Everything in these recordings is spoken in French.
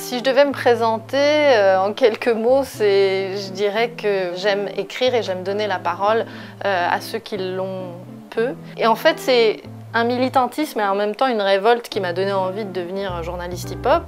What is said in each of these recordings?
Si je devais me présenter en quelques mots, je dirais que j'aime écrire et j'aime donner la parole à ceux qui l'ont peu. Et en fait, c'est un militantisme et en même temps une révolte qui m'a donné envie de devenir journaliste hip-hop.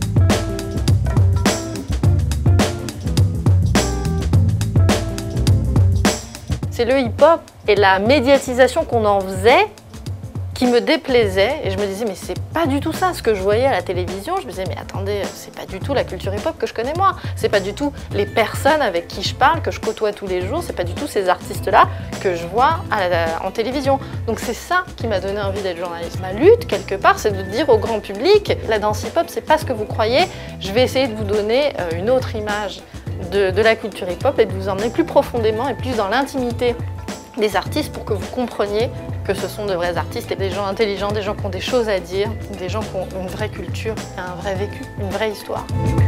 C'est le hip-hop et la médiatisation qu'on en faisait qui me déplaisait, et je me disais mais c'est pas du tout ça ce que je voyais à la télévision. Je me disais mais attendez, c'est pas du tout la culture hip-hop que je connais moi, c'est pas du tout les personnes avec qui je parle, que je côtoie tous les jours, c'est pas du tout ces artistes-là que je vois en télévision. Donc c'est ça qui m'a donné envie d'être journaliste. Ma lutte, quelque part, c'est de dire au grand public, la danse hip-hop c'est pas ce que vous croyez, je vais essayer de vous donner une autre image de la culture hip-hop et de vous emmener plus profondément et plus dans l'intimité des artistes pour que vous compreniez que ce sont de vrais artistes et des gens intelligents, des gens qui ont des choses à dire, des gens qui ont une vraie culture, un vrai vécu, une vraie histoire.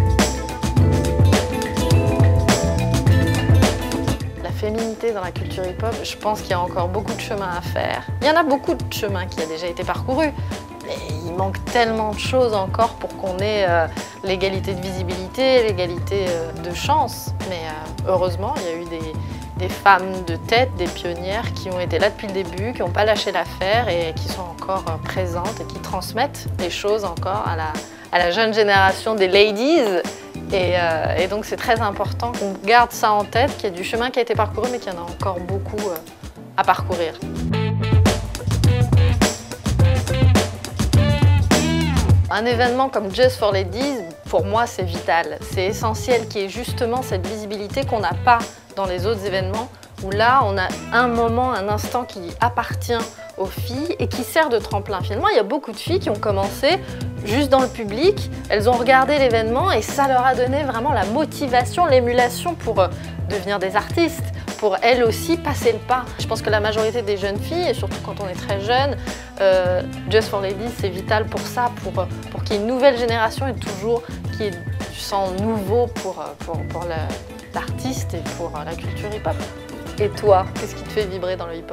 La féminité dans la culture hip-hop, je pense qu'il y a encore beaucoup de chemin à faire. Il y en a beaucoup de chemin qui a déjà été parcouru, mais il manque tellement de choses encore pour qu'on ait l'égalité de visibilité, l'égalité de chance. Mais heureusement, il y a eu des femmes de tête, des pionnières qui ont été là depuis le début, qui n'ont pas lâché l'affaire et qui sont encore présentes et qui transmettent les choses encore à la jeune génération des ladies. Et donc c'est très important qu'on garde ça en tête, qu'il y a du chemin qui a été parcouru mais qu'il y en a encore beaucoup à parcourir. Un événement comme Just for Ladies, pour moi, c'est vital. C'est essentiel qu'il y ait justement cette visibilité qu'on n'a pas dans les autres événements, où là, on a un moment, un instant qui appartient aux filles et qui sert de tremplin. Finalement, il y a beaucoup de filles qui ont commencé juste dans le public, elles ont regardé l'événement et ça leur a donné vraiment la motivation, l'émulation pour devenir des artistes, pour elles aussi passer le pas. Je pense que la majorité des jeunes filles, et surtout quand on est très jeune, Just for Ladies, c'est vital pour ça, pour qu'il y ait une nouvelle génération et toujours qu'il y ait du sang nouveau pour l'artiste et pour la culture hip-hop. Et toi, qu'est-ce qui te fait vibrer dans le hip-hop ?